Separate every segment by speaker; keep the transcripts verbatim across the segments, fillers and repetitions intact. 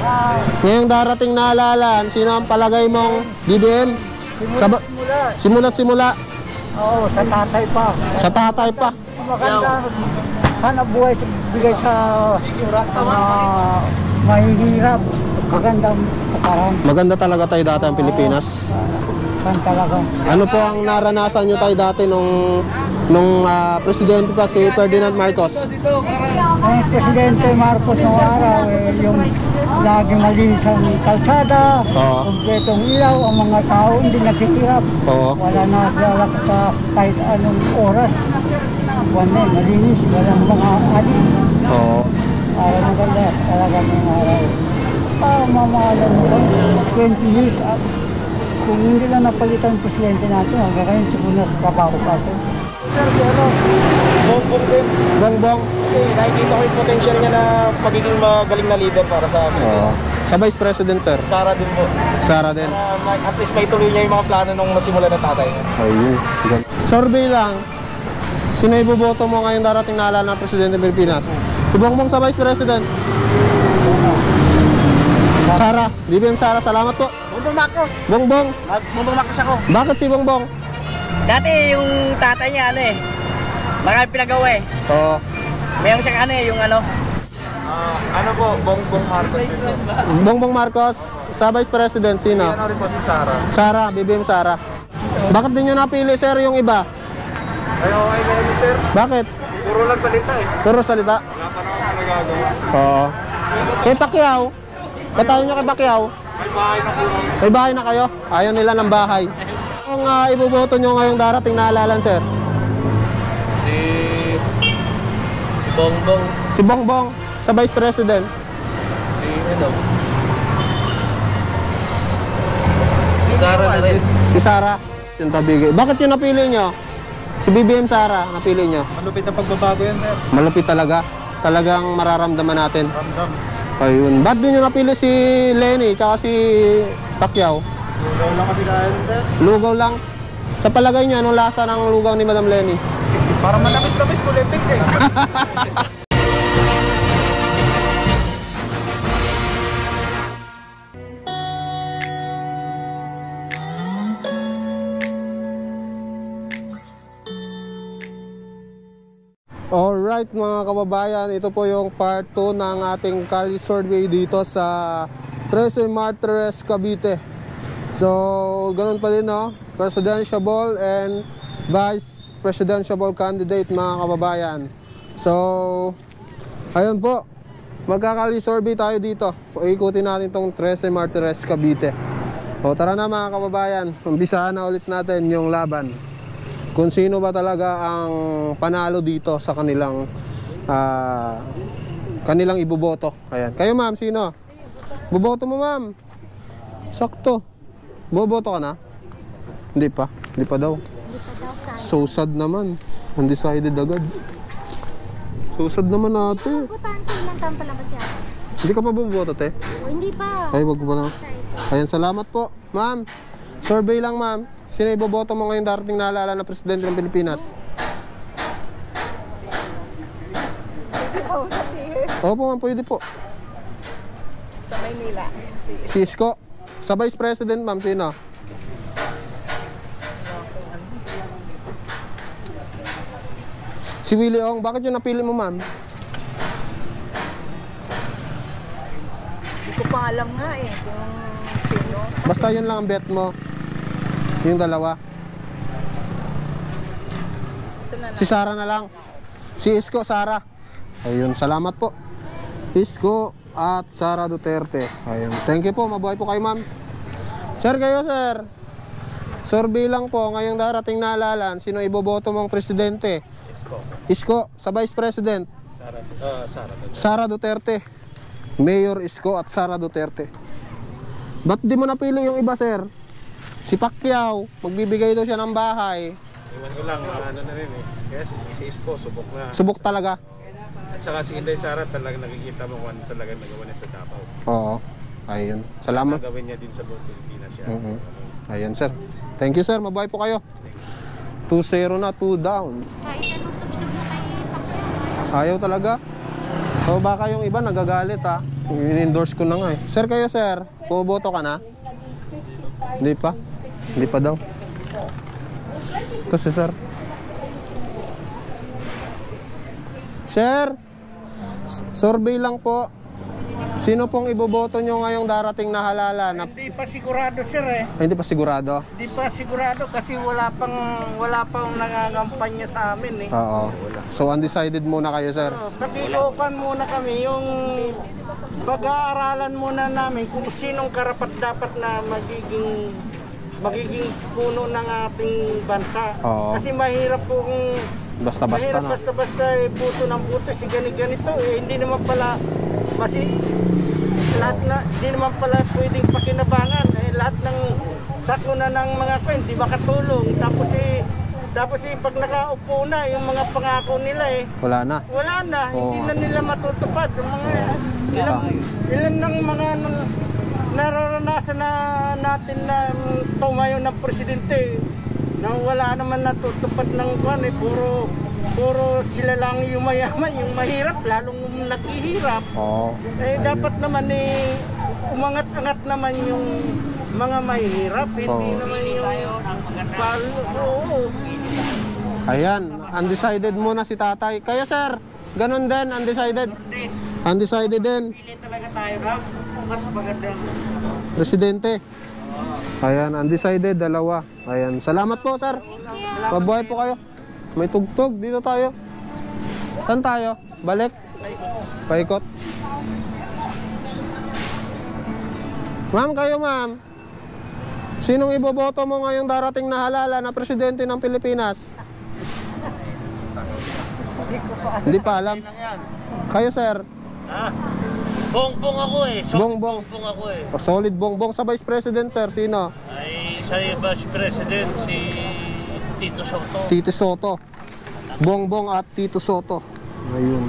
Speaker 1: Ngayong darating na halalan, sino ang palagay mong B B M?
Speaker 2: Simulat simula.
Speaker 1: Simulat simula.
Speaker 2: Oo, sa tatay pa.
Speaker 1: Sa tatay pa.
Speaker 2: Maganda. Hanap buhay bigay sa uh, mahihirap. Magandang pakaran.
Speaker 1: Maganda talaga tayo dati ang Pilipinas.
Speaker 2: Kan talaga.
Speaker 1: Ano po ang naranasan nyo tayo dati nung nung uh, presidente pa si Ferdinand Marcos?
Speaker 2: Ang presidente Marcos noong araw, eh, yung lagi malinis ang kalsada,
Speaker 1: Oo.
Speaker 2: kumpletong ilaw, ang mga tao hindi nakikirap.
Speaker 1: Oo.
Speaker 2: Wala na lalak sa kahit anong oras. Wala, malinis, walang mga adik.
Speaker 1: Oo.
Speaker 2: Araw maganda, talaga ng araw. Ah, mamahalan mo lang, twenty years up. Kung hindi lang napalitan ang presidente natin, hanggang ngayon siguro na sa trabaho pa ito.
Speaker 3: Sir, si ano, Bongbong din.
Speaker 1: Bongbong.
Speaker 3: Kasi nakikita ko yung potential niya na magiging magaling na leader para sa amin.
Speaker 1: Oo. Sa Vice President, sir?
Speaker 3: Sara din po.
Speaker 1: Sara din.
Speaker 3: Para at least may tuloy niya yung mga plano nung nasimula ng tatay niya.
Speaker 1: Ayun. Survey lang. Sino iboboto mo ngayong darating na halalan ng Presidente ng Pilipinas? Si Bongbong sa Vice President? Sara. B B M Sara, salamat po.
Speaker 4: Bongbong Marcos.
Speaker 1: Bongbong.
Speaker 4: Bongbong Marcos ako.
Speaker 1: Bakit si Bongbong?
Speaker 4: Dati yung tatay niya ano eh, marami pinagawa eh.
Speaker 1: Oo.
Speaker 4: Mayroon siyang ano eh, yung ano.
Speaker 3: Uh, ano po, Bongbong Marcos din po.
Speaker 1: Bongbong Marcos sa Vice President, sino?
Speaker 3: Ano rin po si Sara.
Speaker 1: Sara, B B M Sara. Bakit din nyo napili, sir, yung iba?
Speaker 3: Ay, okay na yun, sir.
Speaker 1: Bakit?
Speaker 3: Puro lang salita eh.
Speaker 1: Puro salita?
Speaker 3: Wala pa naman nagagawa.
Speaker 1: Oo. Kay Pacquiao, ba't tayo nyo kay Pacquiao?
Speaker 3: May bahay na po.
Speaker 1: May bahay na kayo? Ayaw nila ng bahay. Kung uh, iboboto nyo ngayong darating na halalan, sir?
Speaker 3: Si... Si Bongbong.
Speaker 1: Si Bongbong sa Vice President.
Speaker 3: Si ano? Si Sara na rin.
Speaker 1: Si Sara. Yung tabigay. Bakit yung napili nyo? Si B B M Sara, napili nyo?
Speaker 3: Malupit na pagbabago yan, sir.
Speaker 1: Malupit talaga. Talagang mararamdaman natin.
Speaker 3: Ramdam.
Speaker 1: Ayun. Ba't din nyo napili si Lenny tsaka si Pacquiao?
Speaker 3: Lugaw lang kasi dahil, sir.
Speaker 1: Lugaw lang. Sa palagay nyo, anong lasa ng lugaw ni Madam Lenny?
Speaker 3: Para manamis-namis kulitik eh.
Speaker 1: Alright mga kababayan, ito po yung part two ng ating Cali survey dito sa Trece Martires, Cavite. So, ganun pa din, no? Presidential and Vice Presidential candidate mga kababayan. So, ayun po, magka-Cali survey tayo dito. Ikutin natin tong Trece Martires, Cavite. O tara na mga kababayan, umpisahan na ulit natin yung laban. Kung sino ba talaga ang panalo dito sa kanilang uh, kanilang iboboto. Ayan. Kayo ma'am, sino? Boboto mo ma'am. Sakto. Boboto ka na? Hindi pa. Hindi pa daw. So sad naman. Undecided agad. So sad naman natin.
Speaker 5: Ilang taon pa lang ba siya?
Speaker 1: Hindi ka pa boboto, te?
Speaker 5: O, hindi pa.
Speaker 1: Ay, wag pa na. Ayan, salamat po. Ma'am, survey lang ma'am. Sino iboboto mo ngayong darating na halalan na Presidente ng Pilipinas? Opo ma'am, pwede po.
Speaker 4: Sa Maynila.
Speaker 1: Si Isko. Sa Vice President ma'am, sino? Si Willie Ong. Bakit yung napili mo ma'am?
Speaker 4: Hindi ko pa alam nga eh kung sino.
Speaker 1: Basta yun lang ang bet mo. Yung dalawa. Si Sara na lang. Si Isko, Sara. Ayun, salamat po. Isko at Sara Duterte. Ayun. Thank you po. Mabuhay po kayo, ma'am. Sir, kayo, sir. Survey lang po. Ngayong darating na halalan, sino iboboto mong presidente?
Speaker 3: Isko.
Speaker 1: Isko, sa Vice President.
Speaker 3: Sara, uh, Sara.
Speaker 1: Sara Duterte. Mayor Isko at Sara Duterte. Ba't di mo napili yung iba, sir? Si Pacquiao, magbibigay daw siya ng bahay.
Speaker 3: Iwan ko lang, ano na rin eh. Kaya si, si Isko, subok na.
Speaker 1: Subok talaga.
Speaker 3: At saka si Inday Sara, talaga nakikita mo kung ano talaga nagawa niya sa Davao.
Speaker 1: Oo. Ayun. Salamat.
Speaker 3: Nagawin niya din sa buong Pilipinas siya.
Speaker 1: Mm-hmm. Ayun, sir. Thank you, sir. Mabuhay po kayo. two zero na, two down.
Speaker 5: Kahit anong subsub na kay Pacquiao.
Speaker 1: Ayaw talaga. So baka yung iba nagagalit ha. in-endorse ko na nga eh. Sir, kayo sir, pumoboto ka na? Hindi pa? Hindi pa daw. Ito si sir. Sir, survey lang po. Sino pong iboboto nyo ngayong darating na halalan? Na...
Speaker 2: Hindi pa sigurado sir eh.
Speaker 1: Ay, hindi pa sigurado?
Speaker 2: Hindi pa sigurado kasi wala pang wala pang nangangampanya sa amin eh.
Speaker 1: Oo. So undecided muna kayo sir?
Speaker 2: So, kapilokan muna kami yung pag-aaralan muna namin kung sinong karapat dapat na magiging magiging puno ng ating bansa.
Speaker 1: Oo.
Speaker 2: Kasi mahirap po kung
Speaker 1: Basta-basta
Speaker 2: mahirap
Speaker 1: na.
Speaker 2: basta-basta eh, puto ng puto si ganito eh, hindi naman pala kasi lahat na hindi naman pala pwedeng pakinabangan eh, lahat ng sako na ng mga kwen di ba katulong tapos eh tapos eh pag nakaupo na yung mga pangako nila eh
Speaker 1: Wala na.
Speaker 2: wala na
Speaker 1: Oo.
Speaker 2: hindi na nila matutupad yung mga ilan, ilan ng mga nang, nararanasan na natin na tumayo ng presidente na wala naman natutupad ng kwan eh puro puro sila lang yung mayaman yung mahirap lalong naghihirap.
Speaker 1: Oo.
Speaker 2: Eh dapat naman eh umangat-angat naman yung mga mahirap hindi
Speaker 1: Oo.
Speaker 2: naman yung pal oo.
Speaker 1: Ayan, undecided muna si tatay. Kayo sir, ganun din, undecided. Undecided din.
Speaker 2: Pili talaga tayo Rob mas magandang
Speaker 1: Presidente. Ayan, undecided, dalawa. Ayan, salamat po sir. Mabuhay po kayo. May tugtog, dito tayo. Saan tayo? Balik? Paikot. Ma'am, kayo ma'am. Sinong iboboto mo ngayong darating na halala na presidente ng Pilipinas? Hindi pa alam. Kayo sir?
Speaker 6: Ah, bongbong ako eh. So,
Speaker 1: Bongbong.
Speaker 6: bongbong ako eh.
Speaker 1: O, solid bongbong sa vice president sir. Sino?
Speaker 6: Ay, sa Vice President, si Tito Soto.
Speaker 1: Tito Soto. Bongbong at Tito Soto. Ayun.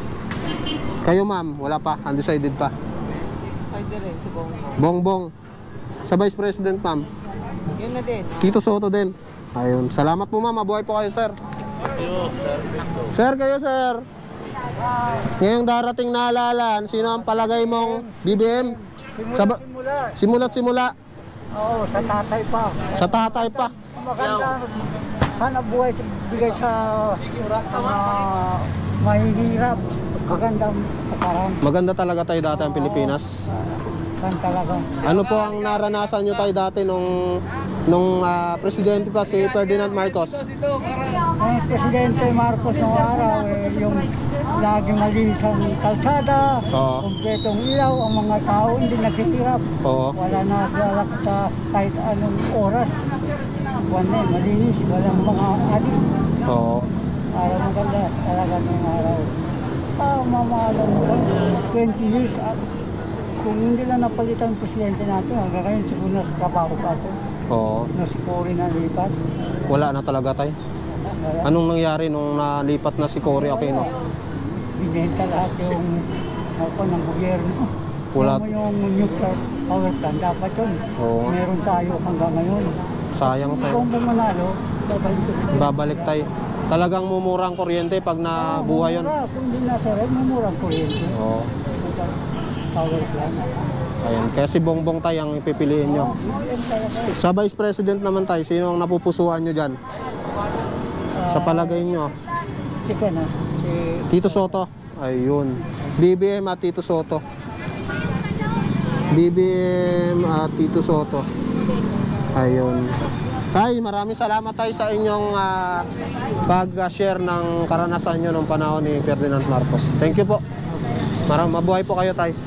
Speaker 1: Kayo ma'am, wala pa, undecided pa.
Speaker 2: Pwede rin si Bongbong.
Speaker 1: Bongbong. Sa Vice President ma'am.
Speaker 2: Yun na din.
Speaker 1: Tito Soto din. Ayun. Salamat po ma'am, mabuhay po kayo sir.
Speaker 6: Yo, sir.
Speaker 1: Sir, kayo sir. Ngayong darating na halalan, sino ang palagay mong B B M? Sa ba-
Speaker 2: Simula.
Speaker 1: Simula't simula.
Speaker 2: Oo, sa tatay pa.
Speaker 1: Sa tatay pa.
Speaker 2: Maganda. Hanap buhay sa bigay sa mga mahihirap. Magandang pakaran.
Speaker 1: Maganda talaga tayo dati ang Pilipinas.
Speaker 2: Kan talaga.
Speaker 1: Ano po ang naranasan nyo tayo dati nung nung ah, presidente pa si Ferdinand Marcos?
Speaker 2: Ang Presidente Marcos noong araw, eh, yung laging malinis ang kalsada,
Speaker 1: Oo.
Speaker 2: kumpletong ilaw, ang mga tao hindi nakikirap.
Speaker 1: Oo.
Speaker 2: Wala na lalak sa kahit anong oras. Wala, malinis, walang mga adik.
Speaker 1: Oo.
Speaker 2: Araw maganda, talaga ng araw. Ah, mamahalan mo ba? twenty years, ah, kung hindi lang napalitan ang presidente natin, hanggang ngayon siguro nasa trabaho pa ito.
Speaker 1: Oo.
Speaker 2: Nasa Cory na lipat.
Speaker 1: Wala na talaga tayo.
Speaker 2: Wala.
Speaker 1: Anong nangyari nung nalipat na si Cory Aquino?
Speaker 2: Binenta lahat yung ako ng gobyerno.
Speaker 1: Wala.
Speaker 2: Alam mo yung nuclear power plant, dapat yun.
Speaker 1: Oo.
Speaker 2: Meron tayo hanggang ngayon.
Speaker 1: Sayang tayo.
Speaker 2: Kung bumanalo, babalik ko.
Speaker 1: Babalik tayo. Talagang mumura ang kuryente pag nabuhay yun.
Speaker 2: Mumura, kung di nasa red, mumurang kuryente.
Speaker 1: Oo.
Speaker 2: Power plant.
Speaker 1: Ayan. Kaya si Bongbong tayo ang ipipiliin nyo.
Speaker 2: Yan talaga.
Speaker 1: Sa Vice President naman tayo, sino ang napupusuan nyo dyan? Sa palagay nyo?
Speaker 2: Si Ken, ah, si
Speaker 1: Tito Soto. Ayun. B B M at Tito Soto. B B M at Tito Soto. Ayun. Tay, maraming salamat tayo sa inyong ah, pag-share ng karanasan nyo nung panahon ni Ferdinand Marcos. Thank you po. Maraming mabuhay po kayo, tay.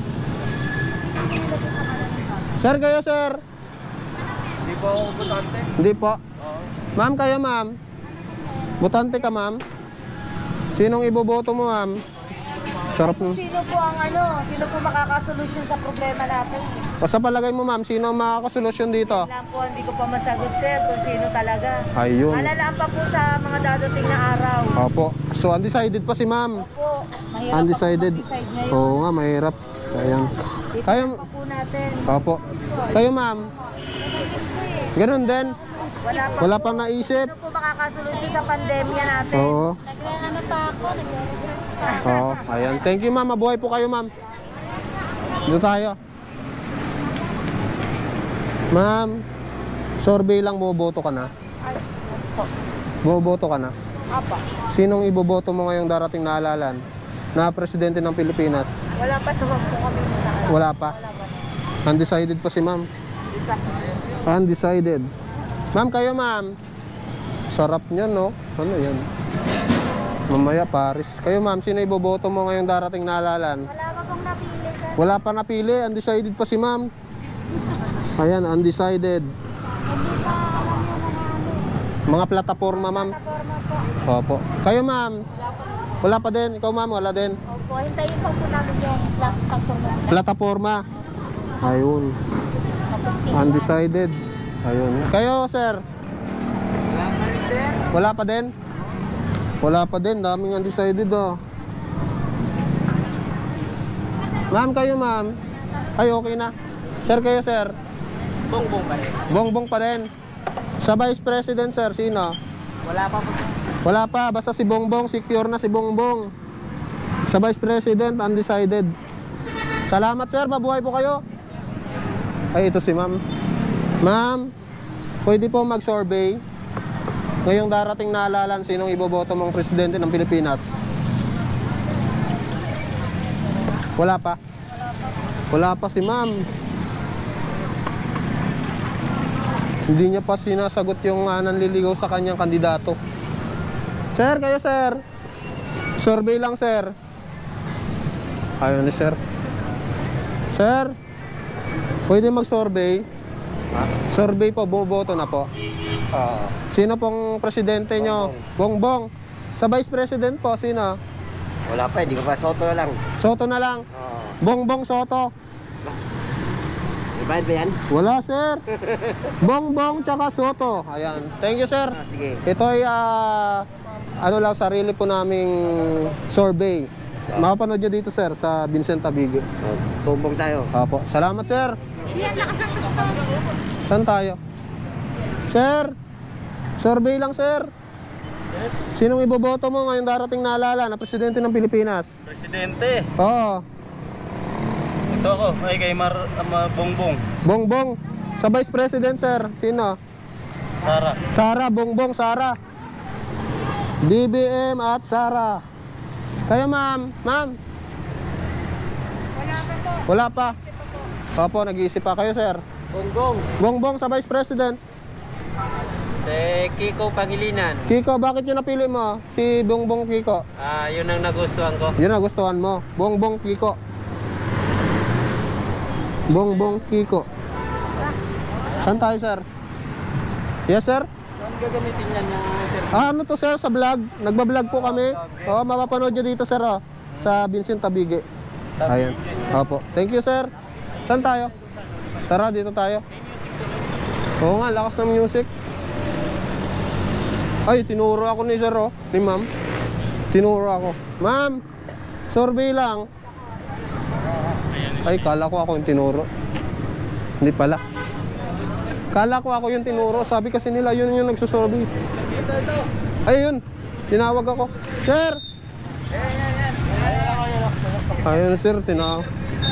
Speaker 1: Sir, kayo, sir?
Speaker 6: Hindi po ako butante.
Speaker 1: Hindi po. Ma'am, kayo, ma'am? Butante ka, ma'am? Sinong iboboto mo, ma'am? Sarap mo.
Speaker 5: Sino po ang ano? Sino po makakasolusyon sa problema natin?
Speaker 1: O sa palagay mo, ma'am, sino ang makakasolusyon dito?
Speaker 5: Lang po, hindi ko pa masagot, sir, kung sino talaga.
Speaker 1: Ayun.
Speaker 5: Malalaan pa po sa mga dadating na araw.
Speaker 1: Opo. So, undecided pa si ma'am.
Speaker 5: Opo, mahirap
Speaker 1: Undecided.
Speaker 5: pa po mag-decide ngayon.
Speaker 1: Oo nga, mahirap. Ayan. Kayo,
Speaker 5: Ito pa po natin.
Speaker 1: opo. Kayo, ma'am. Ganun din.
Speaker 5: Wala pa,
Speaker 1: Wala pang naisip.
Speaker 5: Sino po makakasolusyon sa pandemya natin?
Speaker 1: Oo.
Speaker 5: Nagre-ano pa ako, nagre-research pa.
Speaker 1: Oo. Ayan. Thank you, ma'am. Mabuhay po kayo, ma'am. Dito tayo. Ma'am, survey lang, boboto ka na?
Speaker 5: Ay, po.
Speaker 1: Boboto ka na?
Speaker 5: Apa.
Speaker 1: Sinong iboboto mo ngayong darating na halalan na presidente ng Pilipinas?
Speaker 5: Wala pa naman po kami na.
Speaker 1: Wala pa?
Speaker 5: Wala pa.
Speaker 1: Undecided pa si ma'am.
Speaker 5: Isa.
Speaker 1: Undecided. Ma'am, kayo ma'am. Sarap niyan, no? Ano yan? Mamaya Paris. Kayo ma'am, sino iboboto mo ngayong darating na halalan?
Speaker 5: Wala pa pong napili, sir.
Speaker 1: Wala pa napili, undecided pa si ma'am. Ayan, undecided.
Speaker 5: Hindi pa alam yung mga ano.
Speaker 1: Mga plataforma ma'am.
Speaker 5: Plataforma po.
Speaker 1: Opo. Kayo ma'am,
Speaker 5: Wala pa.
Speaker 1: wala pa din. Ikaw ma'am, wala din.
Speaker 5: Opo, hintayin po po namin yung plataforma.
Speaker 1: Plataforma. Ayun. Undecided. Ayun. Kayo sir?
Speaker 4: Wala pa rin, sir.
Speaker 1: Wala pa din? Wala pa din. Daming undecided oh. Ma'am, kayo ma'am. Ay, okay na. Sir, kayo sir.
Speaker 4: Bongbong pa rin.
Speaker 1: Bongbong pa rin. Sa Vice President sir, sino?
Speaker 4: Wala pa po.
Speaker 1: Wala pa, basta si Bongbong, secure na si Bongbong. Sa Vice President, undecided. Salamat sir, mabuhay po kayo. Ay, ito si ma'am. Ma'am, pwede po mag-survey. Ngayong darating na halalan, sinong iboboto mong presidente ng Pilipinas? Wala pa? Wala pa si ma'am. Hindi niya pa sinasagot yung uh, nanliligaw sa kanyang kandidato. Sir, kayo sir. Survey lang sir. Ayaw ni sir. Sir, pwede mag-survey? Survey po, boboto na po.
Speaker 3: Ah,
Speaker 1: Sino pong presidente nyo? Bongbong. Sa Vice President po, sino?
Speaker 4: Wala pa, hindi ko pa. Soto na lang.
Speaker 1: Soto na lang.
Speaker 4: Oo.
Speaker 1: Bongbong Soto.
Speaker 4: Ibayad ba yan?
Speaker 1: Wala sir. Bongbong tsaka Soto. Ayan. Thank you sir.
Speaker 4: Ah, sige.
Speaker 1: Ito ay ah, ano lang, sarili po naming survey. Mapapanood nyo dito sir sa Vincent Tabigue.
Speaker 4: Oh, tumbong tayo.
Speaker 1: Opo. Salamat sir.
Speaker 5: Yan, lakas ang tutok.
Speaker 1: Saan tayo? Sir, survey lang sir.
Speaker 6: Yes.
Speaker 1: Sinong iboboto mo ngayong darating na halalan na presidente ng Pilipinas?
Speaker 6: Presidente.
Speaker 1: Oo.
Speaker 6: Ito ako. Ay kay Mar ama Bongbong.
Speaker 1: Bongbong. Sa Vice President sir, sino?
Speaker 6: Sara.
Speaker 1: Sara, Bongbong, Sara. B B M at Sara. Kayo ma'am, ma'am.
Speaker 5: Wala pa po.
Speaker 1: Wala pa. Opo, nag-iisip pa kayo sir.
Speaker 4: Bongbong.
Speaker 1: Bongbong sa Vice President.
Speaker 4: Si Kiko Pangilinan.
Speaker 1: Kiko, bakit yun napili mo? Si Bongbong Kiko.
Speaker 4: Ah, yun ang nagustuhan ko.
Speaker 1: Yun ang gustuhan mo. Bongbong Kiko. Bongbong Kiko. Saan tayo sir? Yes sir?
Speaker 4: Saan gagamitin yan yung sir?
Speaker 1: Ah, ano to sir, sa vlog? Nagbablog po kami. Oo, mapapanood nyo dito sir oh, sa Vincent Tabigue. Ayan. Opo. Thank you sir. Saan tayo? Tara, dito tayo. Oo nga, lakas ng music. Ay, tinuro ako ni sir oh, ni ma'am. Tinuro ako. Ma'am, survey lang. Ay, kala ko ako yung tinuro. Hindi pala. Kala ko ako yung tinuro. Sabi kasi nila, yun yung nagsusurvey. Ay, yun. Tinawag ako. Sir! Ayun, sir. Tinawag.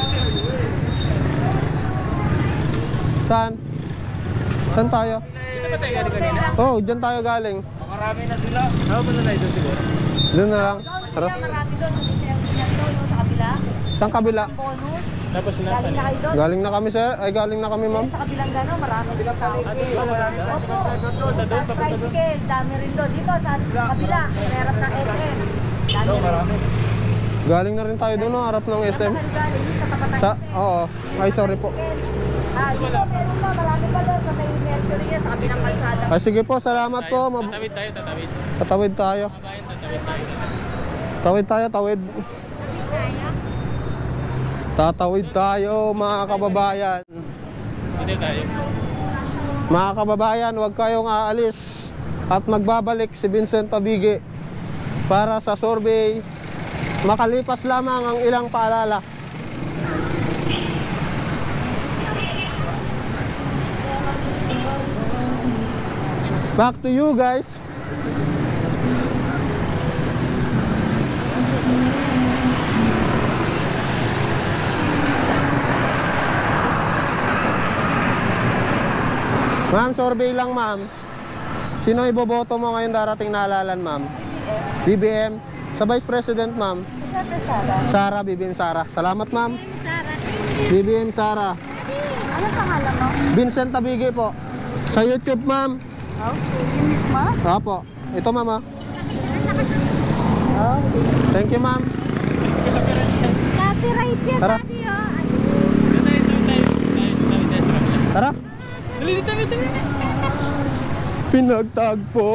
Speaker 1: Saan? Saan tayo? Oh, dyan tayo galing.
Speaker 6: Marami na sila. Ano ba na ito siguro?
Speaker 1: Doon na lang. Tara.
Speaker 5: Kaya marami doon. Doon sa kabila.
Speaker 1: Saan kabila?
Speaker 5: Bonus.
Speaker 6: Tapos sinapan.
Speaker 5: Galing na kayo doon.
Speaker 1: Galing na kami, sir. Ay, galing na kami, ma'am.
Speaker 5: Sa kabilang gano'n, marami din tao. Opo. Sa tricycle, dami rin doon. Dito sa kabila, meron ng S M. Dami rin.
Speaker 1: Galing na rin tayo doon, no? Harap ng S M.
Speaker 5: Saan galing? Sa tapat ng
Speaker 1: Sa,
Speaker 5: S M.
Speaker 1: oo. Ay, sorry po.
Speaker 5: Ah, dito, meron pa. Marami pa doon sa may Mercury niya, sa kabilang kalsada.
Speaker 1: Ay, sige po. Salamat po. Mab-
Speaker 6: Tatawid tayo, tatawid.
Speaker 1: Tatawid tayo.
Speaker 6: Kabayan, tatawid tayo.
Speaker 1: Tawid tayo, tawid. Tatawid tayo, mga kababayan.
Speaker 6: Dito tayo.
Speaker 1: Mga kababayan, huwag kayong aalis. At magbabalik si Vincent Tabigue para sa survey. Makalipas lamang ang ilang paalala. Back to you guys. Ma'am, survey lang ma'am. Sino iboboto mo ngayon darating na halalan ma'am? B B M. Sa Vice President ma'am?
Speaker 5: Siyempre, Sara.
Speaker 1: Sara, B B M Sara. Salamat ma'am. B B M Sara.
Speaker 5: Ano pangalan mo?
Speaker 1: Vincent Tabigay po. Sa YouTube ma'am.
Speaker 5: Okay. Yung mismo?
Speaker 1: Opo. Ito ma'am ah.
Speaker 5: Okay.
Speaker 1: Thank you ma'am.
Speaker 5: Copyright yan,
Speaker 1: Tara.
Speaker 5: Daddy, oh.
Speaker 1: Tara. Pinagtagpo,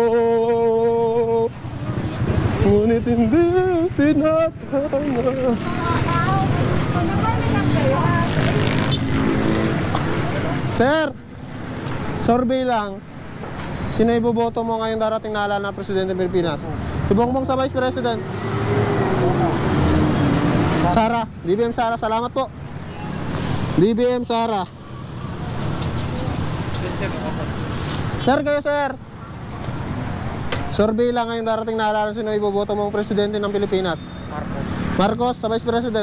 Speaker 1: ngunit hindi tinatama. Sir, survey lang. Sino iboboto mo ngayong darating na halalan na Presidente ng Pilipinas? Si Bongbong sa Vice President? Sara, B B M Sara, salamat po. B B M Sara. Sir, kayo sir. Survey lang ngayong darating na halalan, sino iboboto mong Presidente ng Pilipinas?
Speaker 3: Marcos.
Speaker 1: Marcos sa Vice President?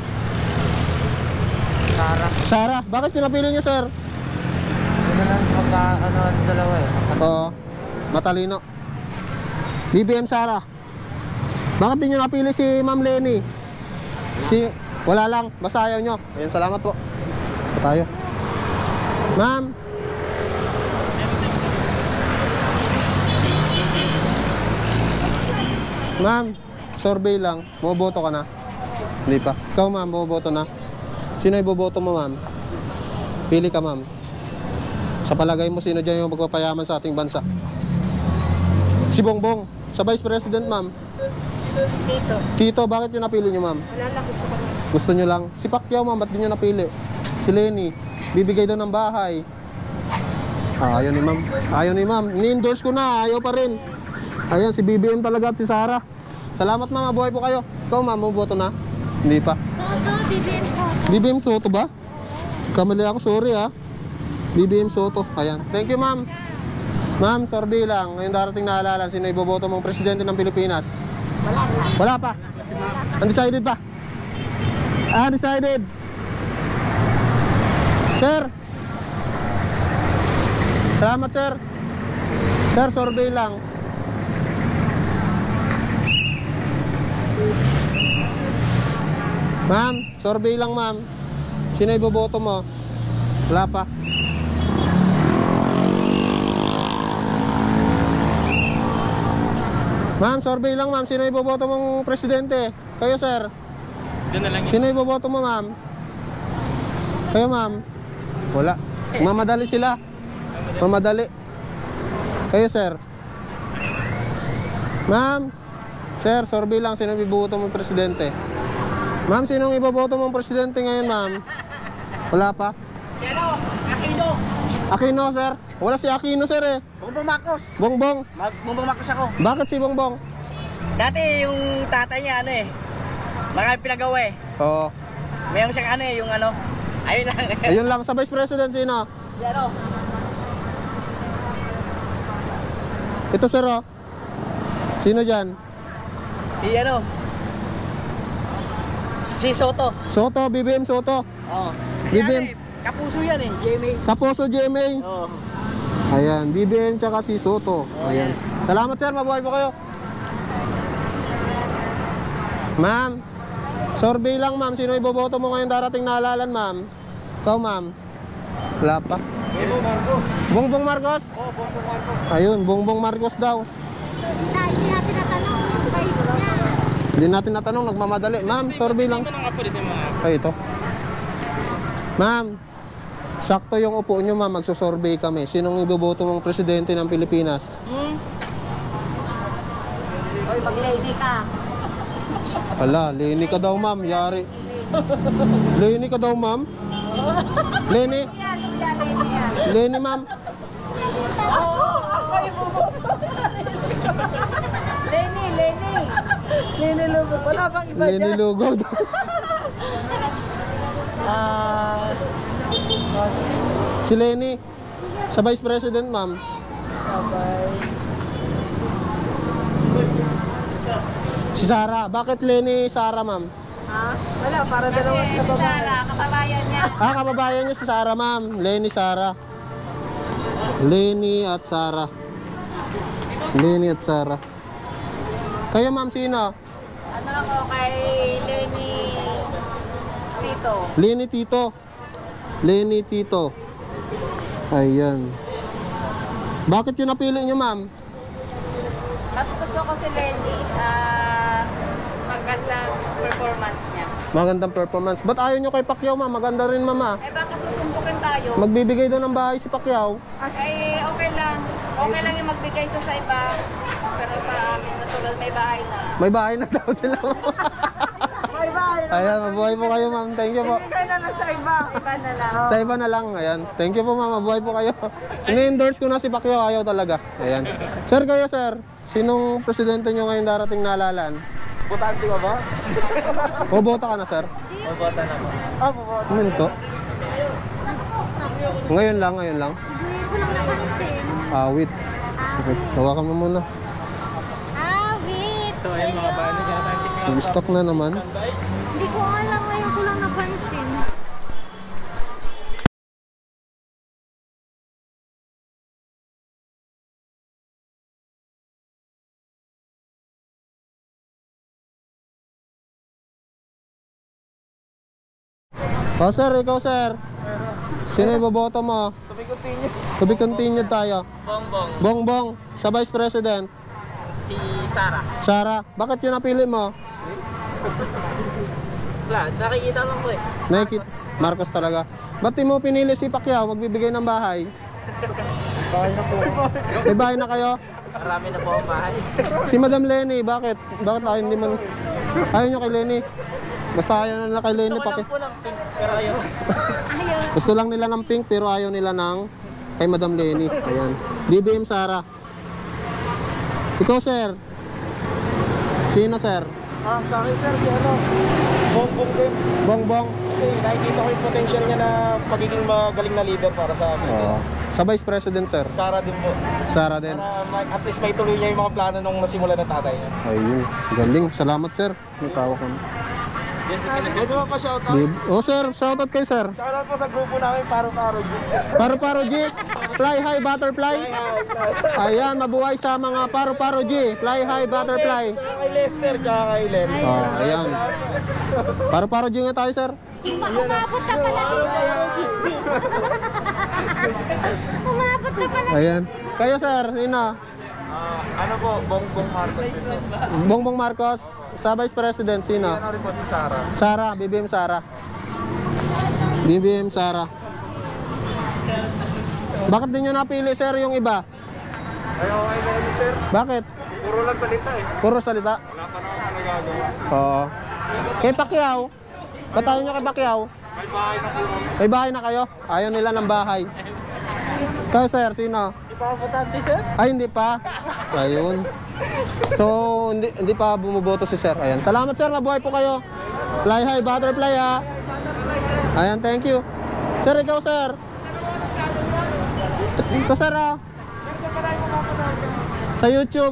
Speaker 3: Sara.
Speaker 1: Sara, bakit yung napili niyo sir?
Speaker 3: Ano lang magka ano dalawa eh.
Speaker 1: Oo, matalino. B B M Sara. Bakit din nyo napili si Ma'am Lenny? Si, wala lang, basta ayaw nyo. Ayun, salamat po. Ito tayo. Ma'am. Ma'am, survey lang. Bumoboto ka na? Hindi pa. Ikaw ma'am, bumoboto na? Sino iboboto mo ma'am? Pili ka ma'am. Sa palagay mo, sino dyan yung magpapayaman sa ating bansa? Si Bongbong. Sa Vice President ma'am?
Speaker 5: Dito.
Speaker 1: Tito, bakit yung napili nyo ma'am?
Speaker 5: Wala lang, gusto ko na.
Speaker 1: Gusto nyo lang? Si Pacquiao ma'am, ba't di nyo napili? Si Lenny, bibigay daw ng bahay. Ah, ayaw ni ma'am. Ayaw ni ma'am. Ni-endorse ko na, ayaw pa rin. Ayan, si B B M talaga at si Sara. Salamat ma'am, mabuhay po kayo. Ikaw ma'am, mabuboto na? Hindi pa.
Speaker 5: Soto, B B M Soto.
Speaker 1: B B M Soto ba? Kamali ako, sorry ah. B B M Soto, ayan. Thank you ma'am. Ma'am, survey lang. Ngayon darating na halalan, sino iboboto mong Presidente ng Pilipinas?
Speaker 5: Wala na.
Speaker 1: Wala pa. Undecided pa. Ah, undecided. Sir. Salamat, sir. Sir, survey lang. Ma'am, survey lang, ma'am. Sino iboboto mo? Wala pa. Ma'am, survey lang ma'am. Sino iboboto mong presidente? Kayo, sir. Sino iboboto mo, ma'am? Kayo, ma'am. Wala. Mamadali sila. Mamadali. Kayo, sir. Ma'am. Sir, survey lang. Sino iboboto mong presidente? Ma'am, sino iboboto mong presidente ngayon, ma'am? Wala pa.
Speaker 4: Ano? Aquino.
Speaker 1: Aquino, sir. Wala si Aquino, sir eh.
Speaker 4: Bongbong Marcos.
Speaker 1: Bongbong.
Speaker 4: Mag Bongbong Marcos ako.
Speaker 1: Bakit si Bongbong?
Speaker 4: Dati yung tatay niya ano eh. Marami pinagawa eh.
Speaker 1: Oo.
Speaker 4: Mayroon siyang ano eh, yung ano. Ayun lang.
Speaker 1: Ayun lang. Sa Vice President, sino?
Speaker 4: Si ano?
Speaker 1: Ito, sir, oh. Sino dyan?
Speaker 4: Si ano? Si Soto.
Speaker 1: Soto, B B M Soto.
Speaker 4: Oo.
Speaker 1: B B M.
Speaker 4: Ano eh, Kapuso yan eh, Jamie.
Speaker 1: Kapuso J M A.
Speaker 4: Oo.
Speaker 1: Ayan, B B M tsaka si Soto. Ayan. Salamat, sir. Mabuhay po kayo. Ma'am, survey lang, ma'am. Sino iboboto mo ngayon darating na halalan, ma'am? Ikaw, ma'am. Wala pa.
Speaker 3: Bongbong Marcos.
Speaker 1: Bongbong Marcos?
Speaker 3: Oh, Bongbong Marcos.
Speaker 1: Ayun, Bongbong Marcos daw.
Speaker 5: Hindi natin natanong. Kayo niya.
Speaker 1: Hindi natin natanong, nagmamadali. Ma'am, survey lang. Ay, ito. Ma'am, sakto yung upo nyo, ma'am. Magsusurvey kami. Sinong iboboto mong presidente ng Pilipinas?
Speaker 5: Hmm? Oy, mag-lady ka.
Speaker 1: Ala, Lenny ka daw, ma'am. Yari. Lenny ka daw, ma'am? Lenny?
Speaker 5: Yan, yan, lady yan.
Speaker 1: Lenny, ma'am.
Speaker 5: Lenny, Lenny. Lenny Lugo. Wala bang iba
Speaker 1: Lenny Lugo daw.
Speaker 5: Ah.
Speaker 1: Si Lenny. Sa Vice President, ma'am. Si Sara. Bakit Lenny Sara, ma'am?
Speaker 5: Ha? Wala, para dalawa sa babae. Sara, kababayan niya.
Speaker 1: Ah, kababayan niya si Sara, ma'am. Lenny Sara. Lenny at Sara. Lenny at Sara. Kayo ma'am, sino?
Speaker 5: Ano ako kay Lenny Tito.
Speaker 1: Lenny Tito. Lenny Tito. Ayan. Bakit yun napili nyo ma'am?
Speaker 5: Mas gusto ko si Lenny. Ah, magandang performance niya.
Speaker 1: Magandang performance. Ba't ayaw nyo kay Pacquiao ma'am? Maganda rin mama.
Speaker 5: Eh baka susumbukin tayo.
Speaker 1: Magbibigay daw ng bahay si Pacquiao.
Speaker 5: Ay, okay lang. Okay lang yung magbigay sa sa iba. Pero sa amin, natural may bahay na.
Speaker 1: May bahay na daw sila.
Speaker 5: May bahay na.
Speaker 1: Ayan, mabuhay po kayo ma'am. Thank you po.
Speaker 5: Bigay na lang sa iba. Iba na lang.
Speaker 1: Sa iba na lang. Ayan. Thank you po ma'am. Mabuhay po kayo. Ini-endorse ko na si Pacquiao. Ayaw talaga. Ayan. Sir, kayo sir. Sinong presidente nyo ngayon darating na alalan?
Speaker 3: Butante ka ba?
Speaker 1: Bobota ka na sir?
Speaker 3: Bobota na ba? Ah, bobota.
Speaker 1: Ano to? Ngayon lang, ngayon lang.
Speaker 7: Hindi ko lang napansin.
Speaker 1: Awit. Okay. Hawakan mo muna.
Speaker 7: Awit! So, ayun mga bali.
Speaker 1: Mag-stock na naman.
Speaker 7: Hindi ko alam. Ngayon ko lang napansin.
Speaker 1: Oh sir, ikaw sir. Sino iboboto mo?
Speaker 3: To be continued.
Speaker 1: To be continued tayo.
Speaker 3: Bongbong.
Speaker 1: Bongbong, sa Vice President.
Speaker 3: Si Sara.
Speaker 1: Sara, bakit yun napili mo?
Speaker 3: Wala, nakikita lang ko eh.
Speaker 1: Nakikit, Marcos talaga. Ba't di mo pinili si Pacquiao magbibigay ng bahay?
Speaker 3: Bahay na po.
Speaker 1: May bahay na kayo?
Speaker 3: Marami na po ang bahay.
Speaker 1: Si Madam Lenny, bakit? Bakit ayaw hindi man... Ayaw nyo kay Lenny? Basta ayaw na kay Lenny.
Speaker 3: Gusto ko lang po ng pink, pero ayaw.
Speaker 1: Gusto lang nila ng pink pero ayaw nila ng kay Madam Lenny. Ayan. B B M Sara. Ikaw sir. Sino sir?
Speaker 3: Ah, sa akin sir, si ano? Bongbong din.
Speaker 1: Bongbong.
Speaker 3: Kasi nakikita ko yung potential niya na pagiging magaling na leader para sa amin.
Speaker 1: Oo. Sa Vice President sir.
Speaker 3: Sara din po.
Speaker 1: Sara din.
Speaker 3: Para ma- at least may tuloy niya yung mga plano nung nasimula ng tatay niya.
Speaker 1: Ayun. Galing. Salamat sir. May tawag ko.
Speaker 3: Pwede mo pa shoutout?
Speaker 1: Bib- Oh sir, shoutout kay sir.
Speaker 3: Shoutout po sa grupo namin, Paro-Paro.
Speaker 1: Paro-Paro G. Fly high butterfly. Ayan, mabuhay sa mga Paro-Paro G. Fly high butterfly.
Speaker 3: Kaya kay Lester, kaya kay Len.
Speaker 1: Oh, ayan. Paro-Paro G nga tayo sir.
Speaker 7: Umabot na pala. Umabot na pala.
Speaker 1: Ayan. Kayo sir, sino?
Speaker 3: Ah, ano po, Bongbong Marcos din po.
Speaker 1: Bongbong Marcos. Sa Vice President, sino?
Speaker 3: Ano rin po si Sara.
Speaker 1: Sara, B B M Sara. B B M Sara. Bakit din nyo napili sir yung iba?
Speaker 3: Ay, okay na yun, sir.
Speaker 1: Bakit?
Speaker 3: Puro lang salita eh.
Speaker 1: Puro salita?
Speaker 3: Wala pa naman ka nagagawa.
Speaker 1: Oo. Kay Pacquiao? Ba't ayaw nyo kay Pacquiao?
Speaker 3: May bahay na po.
Speaker 1: May bahay na kayo? Ayaw nila ng bahay. Kayo sir, sino?
Speaker 3: Di pa ako butante, sir?
Speaker 1: Ay, hindi pa. Ayun. So, hindi, hindi pa bumuboto si sir. Ayan. Salamat sir, mabuhay po kayo. Fly high, butterfly ha. Ayan, thank you. Sir, ikaw sir. Ito sir ha. Sa YouTube.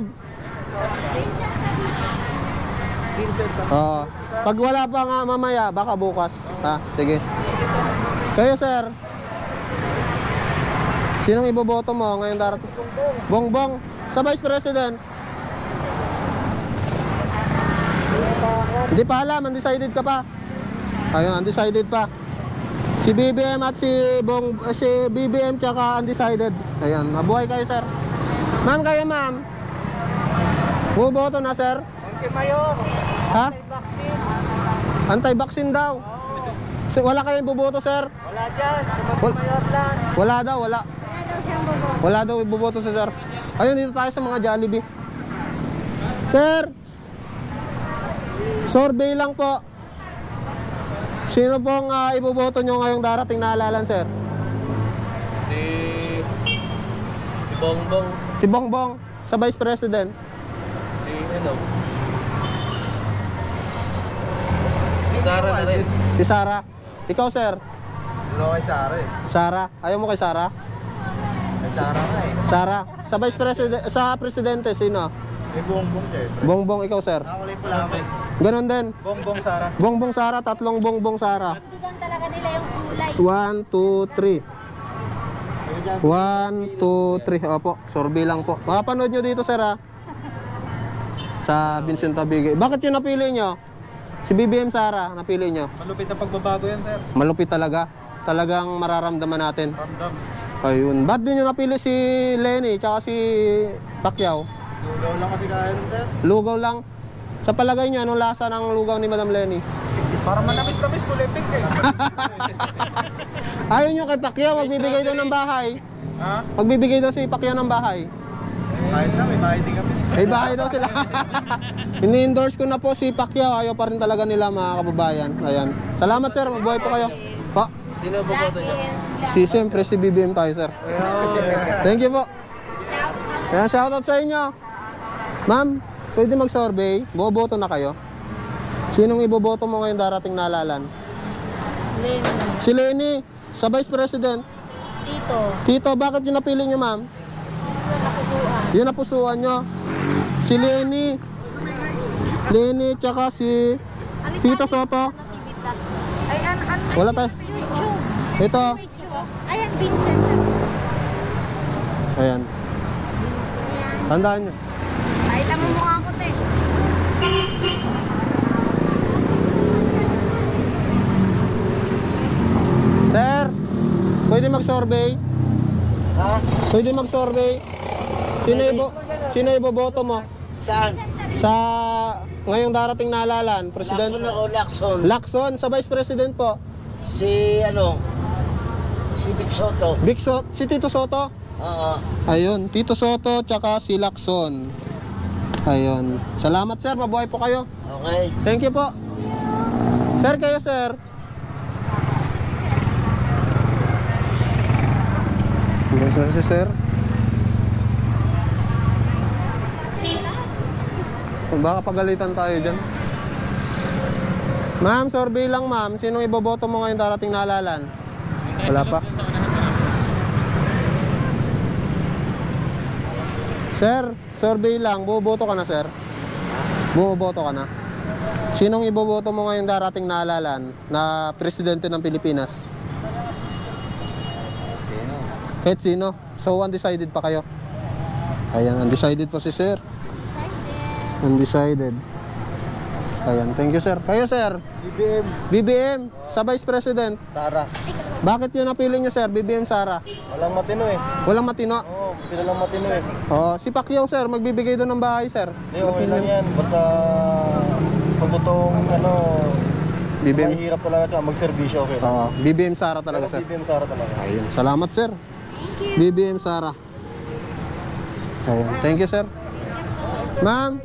Speaker 1: Oo. Pag wala pa nga mamaya, baka bukas. Ha, sige. Kayo sir. Sinong iboboto mo ngayong darating? Bongbong. Sa Vice President. Hindi pa alam, undecided ka pa. Ayun, undecided pa. Si B B M at si Bong eh, si B B M tsaka undecided. Ayan, mabuhay kayo sir. Ma'am, kayo ma'am. Buboto na sir.
Speaker 2: Okay, Mayor.
Speaker 1: Ha?
Speaker 2: Vaccine.
Speaker 1: Anti-vaccine daw. Si, wala kayong buboto sir?
Speaker 2: Wala dyan.
Speaker 1: Wal-
Speaker 2: Mayor lang.
Speaker 1: Wala daw, wala.
Speaker 7: Kaya daw siyang bobo.
Speaker 1: Wala daw iboboto si sir. Ayun, dito tayo sa mga Jollibee. Sir! Survey lang po. Sino pong uh, iboboto nyo ngayong darating na halalan, sir?
Speaker 3: Si... Si Bongbong.
Speaker 1: Si Bongbong sa Vice President.
Speaker 3: Si ano? Si Sara na rin.
Speaker 1: Si Sara. Ikaw, sir?
Speaker 3: Ano kay Sara eh?
Speaker 1: Sara. Ayaw mo kay Sara?
Speaker 3: Kay Sara nga eh.
Speaker 1: Sara. Sa Vice President, sa Presidente, sino?
Speaker 3: May Bongbong syempre.
Speaker 1: Bongbong, ikaw, sir?
Speaker 3: Nakulay po lang.
Speaker 1: Ganon din.
Speaker 3: Bongbong Sara.
Speaker 1: Bongbong Sara, tatlong Bongbong Sara.
Speaker 7: Dugan talaga nila yung kulay.
Speaker 1: One, two, three.
Speaker 3: May
Speaker 1: one, two, three. Opo, survey lang po. Makapanood nyo dito, sir, ha? Sa Vincent Tabigay. Bakit yung napili nyo? Si B B M Sara, napili nyo?
Speaker 3: Malupit ang pagbabago yan, sir.
Speaker 1: Malupit talaga. Talagang mararamdaman natin.
Speaker 3: Ramdam.
Speaker 1: Ayun. Ba't din nyo napili si Lenny tsaka si Pacquiao?
Speaker 3: Lugaw lang kasi kaya nun, sir.
Speaker 1: Lugaw lang. Sa palagay nyo, anong lasa ng lugaw ni Madam Lenny?
Speaker 3: Para manamis-namis, kulay pink eh.
Speaker 1: Ayaw nyo kay Pacquiao, magbibigay daw ng bahay.
Speaker 3: Ha?
Speaker 1: Magbibigay daw si Pacquiao ng bahay.
Speaker 3: Kahit na, may bahay din kami.
Speaker 1: May bahay daw sila. Ini-endorse ko na po si Pacquiao. Ayaw pa rin talaga nila, mga kababayan. Ayan. Salamat, sir. Mabuhay po kayo. Pa.
Speaker 6: Sino boboto niya?
Speaker 1: Si, siyempre, si B B M tayo, sir. Thank you po. Ayan, shoutout sa inyo. Ma'am, pwede mag-survey? Boboto na kayo? Sinong iboboto mo ngayon darating na halalan?
Speaker 5: Lenny.
Speaker 1: Si Lenny, sa Vice President.
Speaker 5: Tito.
Speaker 1: Tito, bakit yung napili nyo, ma'am? Yun napusuan nyo. Si Lenny. Lenny, tsaka si Tito Soto.
Speaker 7: Ay, an, an,
Speaker 1: Wala tayo.
Speaker 7: YouTube.
Speaker 1: Ito.
Speaker 7: Ayan, Vincent.
Speaker 1: Ayan. Tandaan nyo.
Speaker 7: Ay, tama mo ako, te.
Speaker 1: Sir, pwede mag-survey?
Speaker 2: Ha?
Speaker 1: Pwede mag-survey? Sino ibo, sino iboboto mo?
Speaker 2: Saan?
Speaker 1: Sa ngayong darating na halalan, President
Speaker 2: Lakson ako, Lakson.
Speaker 1: Lacson, sa Vice President po.
Speaker 2: Si, ano, si Vic Soto.
Speaker 1: Big Soto, si Tito Soto.
Speaker 2: Oo.
Speaker 1: Ayun, Tito Soto, tsaka si Lacson. Ayun. Salamat, sir. Mabuhay po kayo.
Speaker 2: Okay.
Speaker 1: Thank you po. Sir, kayo, sir. Hanggang si sir. Baka pagalitan tayo dyan. Ma'am, survey lang, ma'am. Sinong iboboto mo ngayon darating na halalan? Wala pa. Sir, survey lang. Buboto ka na, sir? Buboto ka na? Sinong iboboto mo ngayon darating na halalan na presidente ng Pilipinas?
Speaker 3: Sino?
Speaker 1: Kahit sino. So, undecided pa kayo? Ayan, undecided pa si sir. Undecided. Ayan, thank you, sir. Kayo, sir?
Speaker 3: B B M.
Speaker 1: B B M, sa Vice President.
Speaker 3: Sara.
Speaker 1: Bakit yun napili niyo, sir? B B M Sara.
Speaker 3: Walang matino eh.
Speaker 1: Walang matino.
Speaker 3: Oo, sila lang matino eh.
Speaker 1: Oh, si Pacquiao, sir, magbibigay doon ng bahay, sir.
Speaker 3: Hindi, okay lang yan. Basta kung totoong ano,
Speaker 1: B B M.
Speaker 3: mahirap talaga tsaka mag-servisyo, okay lang.
Speaker 1: Oo, B B M Sara talaga,
Speaker 3: Pero
Speaker 1: sir.
Speaker 3: B B M Sara talaga.
Speaker 1: Ayun, salamat, sir. B B M Sara. Ayun, thank you, sir. Ma'am.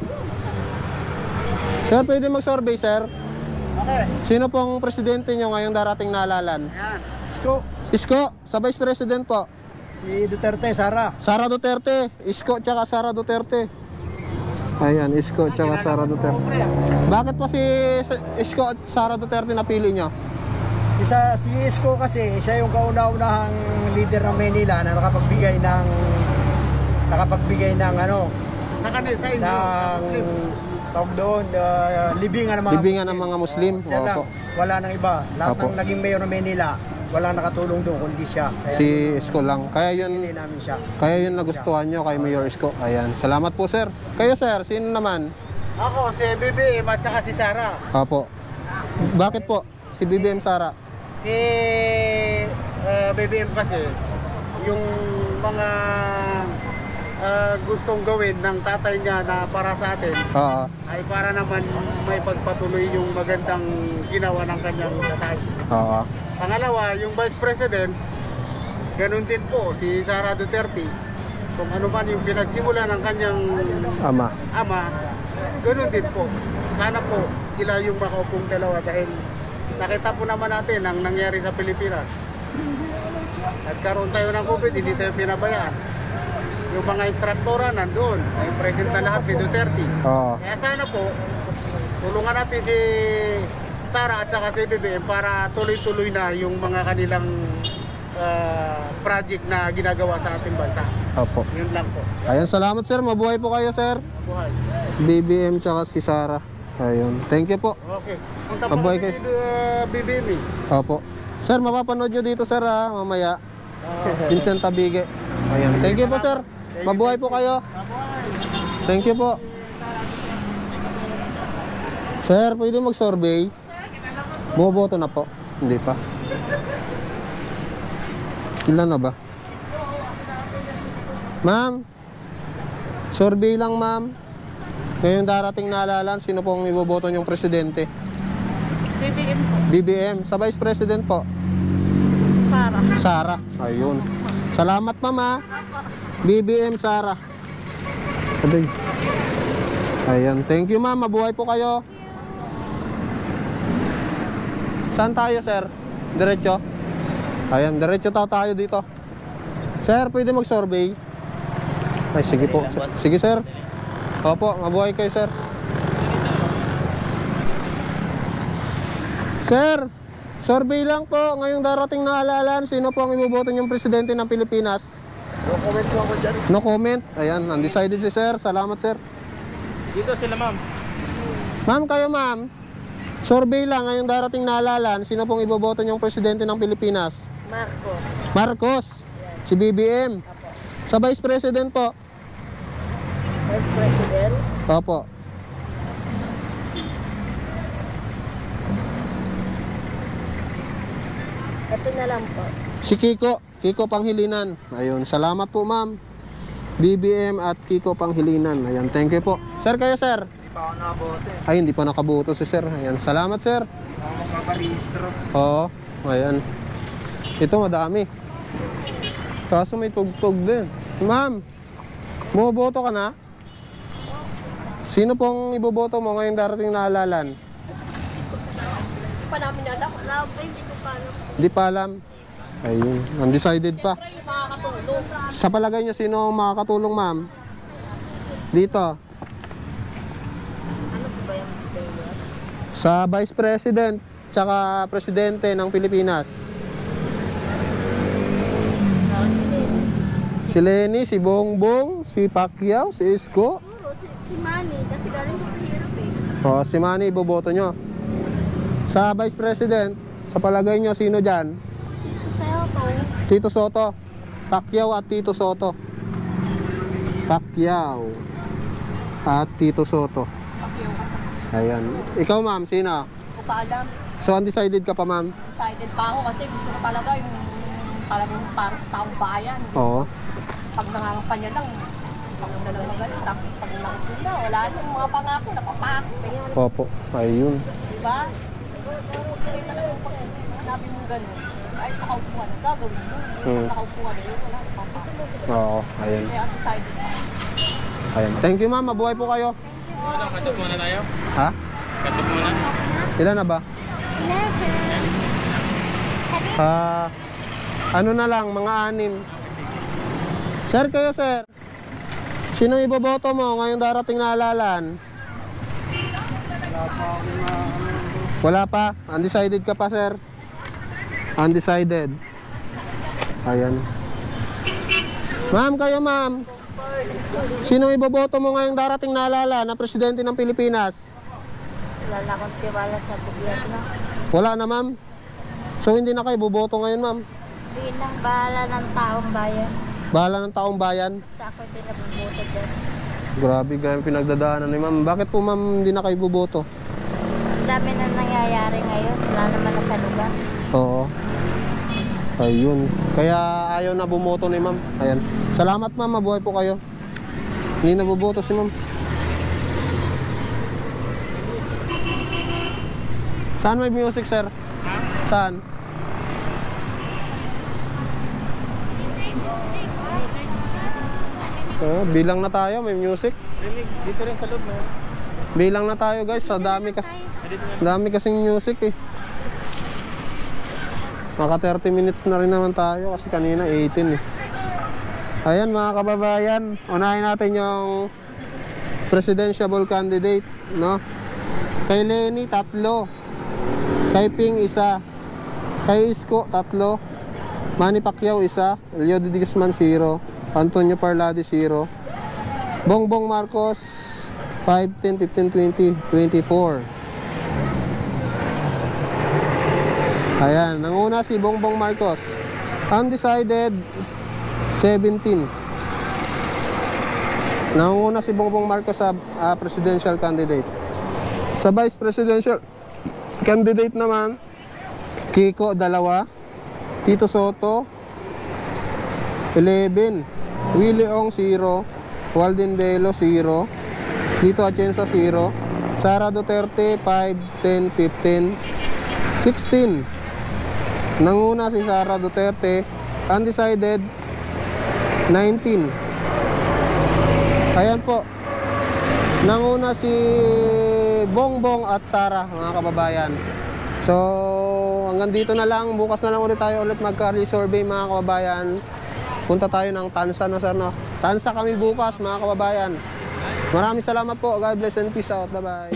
Speaker 1: Sir, pwede mag-survey, sir?
Speaker 2: Okay.
Speaker 1: Sino pong presidente nyo ngayong darating na halalan?
Speaker 2: Yan.
Speaker 3: Isko.
Speaker 1: Isko, sa Vice President po.
Speaker 3: Si Duterte, Sara.
Speaker 1: Sara Duterte. Isko tsaka Sara Duterte. Ayan, Isko tsaka Sara Duterte. Bakit po si Isko at Sara Duterte napili nyo?
Speaker 8: Isa, si Isko kasi siya yung kauna-unahang leader ng Manila na nakapagbigay ng nakapagbigay ng ano
Speaker 2: Sa kanil, sa inyo.
Speaker 8: ng tawag doon uh, libingan ng mga
Speaker 1: Libingan ng mga Muslim.
Speaker 8: Siya lang,
Speaker 1: Opo.
Speaker 8: wala nang iba. Lahat
Speaker 1: Opo.
Speaker 8: ng naging mayor ng Manila wala nakatulong doon kundi siya. Kaya
Speaker 1: Si Isko lang. Kaya
Speaker 8: pinili
Speaker 1: yun,
Speaker 8: namin siya.
Speaker 1: kaya yun nagustuhan nyo kay Mayor Isko. Ayan. Salamat po, sir. Kayo, sir, sino naman?
Speaker 2: Ako, si B B M at saka si Sara.
Speaker 1: Opo. Bakit po? Si B B M Sara.
Speaker 2: Si uh, B B M kasi, yung mga uh, gustong gawin ng tatay niya na para sa atin,
Speaker 1: Oo.
Speaker 2: ay para naman may pagpatuloy yung magandang ginawa ng kanyang tatay.
Speaker 1: Oo.
Speaker 2: Pangalawa, yung Vice President, ganun din po, si Sara Duterte. Kung ano man yung pinagsimula ng kanyang
Speaker 1: Ama.
Speaker 2: ama, ganun din po. Sana po sila yung makaupong dalawa dahil nakita po naman natin ang nangyari sa Pilipinas. Nagkaroon tayo ng COVID, hindi tayo pinabayaan. Yung mga instruktora nandoon, ay present na lahat ni Duterte.
Speaker 1: Oo.
Speaker 2: Kaya sana po, tulungan natin si Sara at saka si B B M para tuloy-tuloy na yung mga kanilang uh, project na ginagawa sa ating bansa.
Speaker 1: Opo.
Speaker 2: Yun lang po.
Speaker 1: Ayan, salamat, sir. Mabuhay po kayo, sir.
Speaker 2: Buhay.
Speaker 1: B B M tsaka si Sara. Ayun. Thank you po.
Speaker 2: Okay. Punta po
Speaker 1: Mabuhay
Speaker 2: kami
Speaker 1: kayo.
Speaker 2: si uh, B B M eh.
Speaker 1: Opo. Sir, mapapanood nyo dito, sir, ha, mamaya. Vincent Tabige. Ayan. Thank you po, sir. Mabuhay po kayo. Thank you po. Sir, pwede mag-survey? Bumoboto na po? Hindi pa. Ilan na ba? Ma'am, survey lang, ma'am. Ngayong darating na halalan, sino pong iboboto niyong presidente?
Speaker 7: B B M po.
Speaker 1: B B M. Sa Vice President po?
Speaker 7: Sara.
Speaker 1: Sara. Ayun. Salamat, mama. B B M Sara. Aday. Ayan. Thank you, ma'am. Mabuhay po kayo. Saan tayo, sir? Diretso? Ayan. Diretso ta tayo dito. Sir, pwede mag-survey? Ay, sige po. Sige, sir. Opo, mabuhay kayo, sir. Sir, survey lang po. Ngayong darating na halalan, sino po ang iboboto niyong presidente ng Pilipinas?
Speaker 8: No comment po ako dyan.
Speaker 1: No comment. Ayan, undecided si sir. Salamat, sir.
Speaker 6: Dito sila, ma'am.
Speaker 1: Ma'am, kayo, ma'am. Survey lang. Ngayong darating na halalan, sino pong iboboto niyong presidente ng Pilipinas?
Speaker 5: Marcos.
Speaker 1: Marcos. Si B B M. Sa Vice President po?
Speaker 5: Vice President.
Speaker 1: Opo.
Speaker 5: Ito na lang po.
Speaker 1: Si Kiko. Kiko Panghilinan. Ayun. Salamat po, ma'am. B B M at Kiko Panghilinan. Ayan. Thank you po. Sir, kayo, sir?
Speaker 8: Hindi pa ako nakabote.
Speaker 1: Ay, hindi pa nakaboto si sir. Ayan. Salamat, sir.
Speaker 8: Ako magpaparehistro.
Speaker 1: Oo. Ayan. Ito, madami. Kaso may tugtog din. Ma'am, bumoboto ka na? Sino pong iboboto mo ngayong darating na halalan?
Speaker 5: Hindi pa namin alam. Wala pa, hindi ko pa alam.
Speaker 1: Hindi pa alam. Ayun, undecided pa. Sa palagay niyo, sino ang makakatulong, ma'am? Dito.
Speaker 5: Ano po ba yung detail?
Speaker 1: Sa Vice President, tsaka Presidente ng Pilipinas. Si Lenny, si Bongbong, si Pacquiao, si Isko.
Speaker 7: Siguro si, si Manny kasi galing ko sa hirap eh.
Speaker 1: O, si Manny, iboboto nyo. Sa Vice President, sa palagay nyo, sino dyan?
Speaker 7: Dito sa'yo to.
Speaker 1: Tito Soto. Pacquiao at Tito Soto. Pacquiao at Tito Soto. Ayan. Ikaw, ma'am, sino?
Speaker 5: Hindi ko pa alam.
Speaker 1: So, undecided ka pa, ma'am?
Speaker 5: Excited pa ako kasi gusto ko talaga yung talagang para sa taong bayan.
Speaker 1: Oo.
Speaker 5: Pag nangangampanya lang, isang na lang magaling. Tapos pag nakapun na, wala nang mga pangako, napapako.
Speaker 1: Opo. Ayun.
Speaker 5: Diba? Kaya talagang pag hanapin mo gano'n, ay nakaupuan na, gagawin mo.
Speaker 1: Hmm.
Speaker 5: Pag nakaupuan na yun, wala napapako.
Speaker 1: Oo. Ayun.
Speaker 5: Kaya undecided pa.
Speaker 1: Ayun. Thank you, ma'am. Mabuhay po kayo.
Speaker 6: Ano, katok muna tayo?
Speaker 1: Ha?
Speaker 6: Katok muna.
Speaker 1: Ilan na ba? Ah, ano na lang, mga anim. Sir, kayo, sir. Sino iboboto mo ngayong darating na halalan? Wala pa. Undecided ka pa, sir? Undecided. Ayan. Ma'am, kayo, ma'am. Sino iboboto mo ngayong darating na halalan na presidente ng Pilipinas?
Speaker 5: Wala na akong tiwala sa gobyerno.
Speaker 1: Wala na, ma'am. So, hindi na kayo boboto ngayon, ma'am?
Speaker 5: Hindi nang bahala ng taong bayan.
Speaker 1: Bahala ng taong bayan.
Speaker 5: Basta ako din nabubuto dyan.
Speaker 1: Grabe, grabe pinagdadaanan ni ma'am. Bakit po, ma'am, hindi na kayo boboto?
Speaker 5: Ang dami na nangyayari ngayon. Wala naman na sa lugar.
Speaker 1: Oo. Ayun. Kaya ayaw na bumoto ni ma'am. Ayan. Salamat, ma'am. Mabuhay po kayo. Hindi na boboto si ma'am. Saan may music, sir? Saan? Oh, bilang na tayo, may music.
Speaker 6: Dito rin sa loob, no?
Speaker 1: Bilang na tayo, guys. Sa dami kasi dami kasing music eh. Maka thirty minutes na rin naman tayo kasi kanina eighteen eh. Ayan mga kababayan, unahin natin yung presidential candidate, no? Kay Lenny, tatlo. Kay Ping, isa. Kay Isko, tatlo. Manny Pacquiao, isa. Leo de Guzman, zero. Antonio Parlade, zero. Bongbong Marcos, five, ten, fifteen, twenty, twenty-four. Ayan, nanguna si Bongbong Marcos. Undecided, seventeen. Nangunguna si Bongbong Marcos sa uh, presidential candidate. Sa vice presidential candidate naman, Kiko, dalawa. Tito Soto, eleven. Willie Ong, zero. Walden Belo, zero. Lito Atienza, zero. Sara Duterte, five, ten, fifteen, sixteen. Nanguna si Sara Duterte. Undecided, nineteen. Ayan po. Nanguna si Bongbong at Sara, mga kababayan. So, hanggang dito na lang. Bukas na lang ulit tayo ulit mag-Kali survey, mga kababayan. Punta tayo ng Tansa, no sir, no? Tansa kami bukas, mga kababayan. Maraming salamat po. God bless and peace out. Bye-bye.